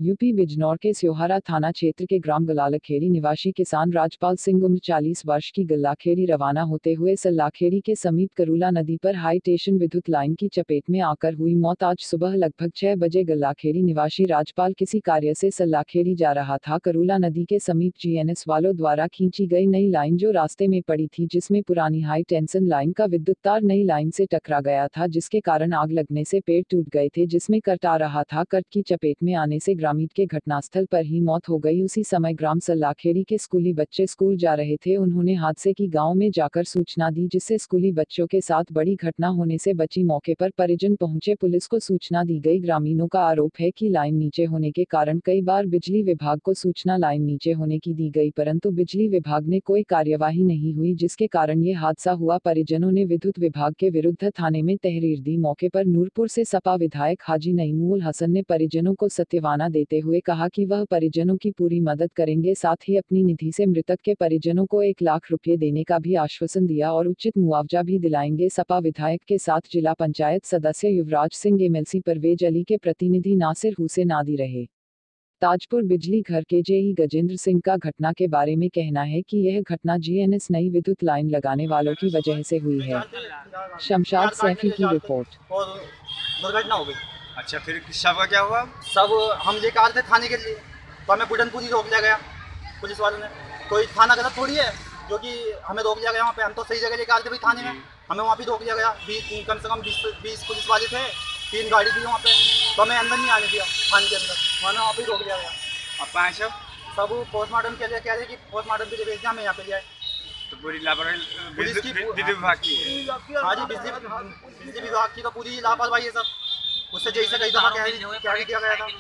UP Bijnor के स्योहारा थाना क्षेत्र के ग्राम गलालखेड़ी निवासी किसान राजपाल सिंह उम्र 40 वर्ष की गल्लाखेड़ी रवाना होते हुए सल्लाखेड़ी के समीप करूला नदी पर हाई टेंशन विद्युत लाइन की चपेट में आकर हुई मौत। आज सुबह लगभग 6 बजे गल्लाखेड़ी निवासी राजपाल किसी कार्य से सल्लाखेड़ी जा रहा था। करूला नदी के समीप जीएनएस वालों द्वारा खींची गई नई लाइन जो रास्ते में पड़ी थी, जिसमें पुरानी हाई टेंशन लाइन का विद्युत तार नई लाइन से टकरा गया था, जिसके कारण आग लगने से पेड़ टूट गए थे जिसमें कट आ रहा था। कट की चपेट में आने से ग्रामीण के घटनास्थल पर ही मौत हो गई। उसी समय ग्राम सल्लाखेड़ी के स्कूली बच्चे स्कूल जा रहे थे। उन्होंने हादसे की गांव में जाकर सूचना दी, जिससे स्कूली बच्चों के साथ बड़ी घटना होने से बची। मौके पर परिजन पहुंचे, पुलिस को सूचना दी गई। ग्रामीणों का आरोप है कि लाइन नीचे होने के कारण कई बार बिजली विभाग को सूचना लाइन नीचे होने की दी गई, परंतु बिजली विभाग ने कोई कार्यवाही नहीं हुई, जिसके कारण ये हादसा हुआ। परिजनों ने विद्युत विभाग के विरुद्ध थाने में तहरीर दी। मौके पर नूरपुर से सपा विधायक हाजी नईमुल हसन ने परिजनों को सत्यवाना देते हुए कहा कि वह परिजनों की पूरी मदद करेंगे, साथ ही अपनी निधि से मृतक के परिजनों को 1 लाख रुपए देने का भी आश्वासन दिया और उचित मुआवजा भी दिलाएंगे। सपा विधायक के साथ जिला पंचायत सदस्य युवराज सिंह, एमएलसी परवेज अली के प्रतिनिधि नासिर हुसैन आदि रहे। ताजपुर बिजली घर के जेई गजेंद्र सिंह का घटना के बारे में कहना है कि यह घटना जीएनएस नई विद्युत लाइन लगाने वालों की वजह से हुई है। शमशाद सैफी की रिपोर्ट। और दुर्घटना हो गई। अच्छा, फिर शव का क्या हुआ? सब हम लेकर आ रहे थे थाने के लिए, तो हमें बुढ़नपुरी रोक लिया गया पुलिस वालों ने। कोई थाना गलत थोड़ी है जो कि हमें रोक लिया गया वहाँ पे। हम तो सही जगह लेकर आ रहे थे भाई थाने में, हमें वहाँ भी रोक लिया गया। कम से कम 20 पुलिस वाले थे, 3 गाड़ी थी वहाँ पे, तो हमें अंदर नहीं आने दिया थाने के अंदर, हमें वहाँ पे रोक लिया गया। अब कहाँ सब पोस्टमार्टम के लिए कह रहे कि पोस्टमार्टम के लिए भेज दिया, हमें यहाँ पे लिया। तो पूरी लापरवाही पुलिस की, विद्युत विभाग की है। हाँ जी, बिजली विभाग की तो पूरी लापरवाही है सब। उससे जैसे कई दफा क्या किया गया था।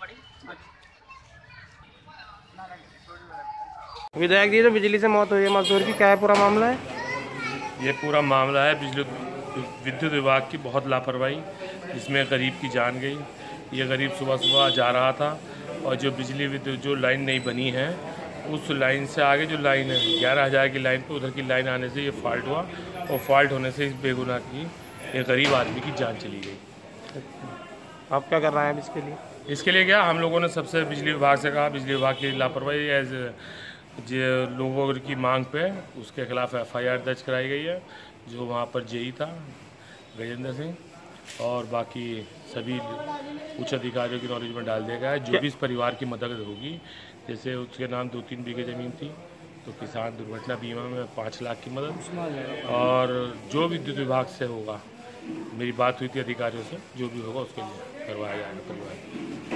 विधायक जी, तो बिजली से मौत हुई है मजदूर की, क्या है पूरा मामला है? ये पूरा मामला है विद्युत विभाग की बहुत लापरवाही, जिसमें गरीब की जान गई। ये गरीब सुबह सुबह जा रहा था और जो बिजली विद्युत जो लाइन नहीं बनी है, उस लाइन से आगे जो लाइन है 11,000 की लाइन पे, उधर की लाइन आने से ये फॉल्ट हुआ और फॉल्ट होने से इस बेगुनाह की एक गरीब आदमी की जान चली गई। आप क्या कर रहे हैं इसके लिए? इसके लिए क्या, हम लोगों ने सबसे बिजली विभाग से कहा, बिजली विभाग की लापरवाही एज जो लोगों की मांग पे उसके खिलाफ FIR दर्ज कराई गई है। जो वहाँ पर जेई था गजेंद्र सिंह, और बाकी सभी उच्च अधिकारियों की नॉलेज में डाल दिया गया है। जो भी इस परिवार की मदद होगी, जैसे उसके नाम 2-3 बीघे ज़मीन थी, तो किसान दुर्घटना बीमा में 5 लाख की मदद, और जो विद्युत विभाग से होगा, मेरी बात हुई थी अधिकारियों से, जो भी होगा उसके लिए करवाया जाएगा परिवार।